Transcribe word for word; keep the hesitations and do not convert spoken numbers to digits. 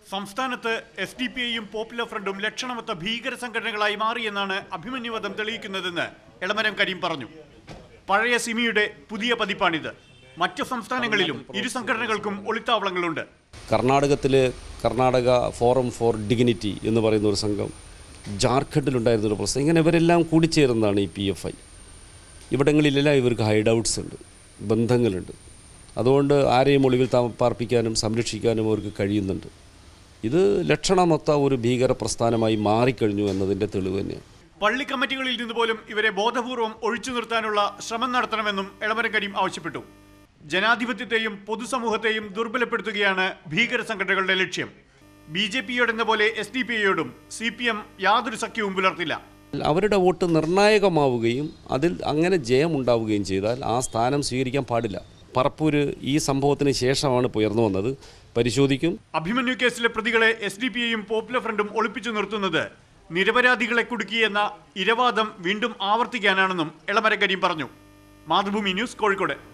സംസ്ഥാനത്ത് S D P ഐയും popular ഫ്രണ്ടും ലക്ഷണമൊത്ത ഭീകര സംഘടനകളായി മാറിയെന്നാണ് അഭിമന്യുവധം തെളിയിക്കുന്നതെന്ന് എളമരം കരീം പറഞ്ഞു. പഴയ സിമിയുടെ പുതിയ പതിപ്പാണിത്. മറ്റു സംസ്ഥാനങ്ങളിലും ഇരു സംഘടനകൾക്കും ഒളിത്താവളങ്ങളുണ്ട്. കർണാടകത്തിലെ കർണാടക ഫോറം ഫോർ ഡിഗ്നിറ്റി എന്ന് പറയുന്ന ഒരു സംഘം, ജാർഖണ്ഡിലുണ്ടായിരുന്നൊരു പ്രശ്നം, ഇങ്ങനെ ഇവരെല്ലാം കൂടിച്ചേരുന്നതാണ് ഈ പി എഫ് ഐ. ഇവിടങ്ങളിലെല്ലാം ഇവർക്ക് ഹൈഡ് ഔട്ട്സ് ഉണ്ട്, ബന്ധങ്ങളുണ്ട്. അതുകൊണ്ട് ആരെയും ഒളിവിൽ താമസിപ്പിക്കാനും സംരക്ഷിക്കാനും അവർക്ക് കഴിയുന്നുണ്ട്. ഇത് ലക്ഷണമൊത്ത ഒരു ഭീകര പ്രസ്ഥാനമായി മാറിക്കഴിഞ്ഞു എന്നതിൻ്റെ തെളിവ് തന്നെയാണ്. പള്ളി കമ്മിറ്റികളിൽ നിന്ന് പോലും ഇവരെ ബോധപൂർവം ഒഴിച്ചു നിർത്താനുള്ള ശ്രമം നടത്തണമെന്നും എളമരം കരീം ആവശ്യപ്പെട്ടു. ജനാധിപത്യത്തെയും പൊതുസമൂഹത്തെയും ദുർബലപ്പെടുത്തുകയാണ് ഭീകര സംഘടനകളുടെ ലക്ഷ്യം. ബി ജെ പിയോടെന്ന പോലെ എസ് ഡി പി ഐയോടും സി പി എം യാതൊരു സഖ്യവും പുലർത്തില്ല. അവരുടെ വോട്ട് നിർണായകമാവുകയും അതിൽ അങ്ങനെ ജയമുണ്ടാവുകയും ചെയ്താൽ ആ സ്ഥാനം സ്വീകരിക്കാൻ പാടില്ല. പറപ്പൂര് ഈ സംഭവത്തിന് ശേഷമാണ് ഉയർന്നു വന്നത്. പരിശോധിക്കും. അഭിമന്യു കേസിലെ പ്രതികളെ എസ് ഡി പി ഐയും പോപ്പുലർ ഫ്രണ്ടും ഒളിപ്പിച്ചു നിർത്തുന്നത് നിരപരാധികളെ കുടുക്കിയെന്ന ഇരവാദം വീണ്ടും ആവർത്തിക്കാനാണെന്നും എളമരം കരീം പറഞ്ഞു. മാതൃഭൂമി ന്യൂസ്, കോഴിക്കോട്.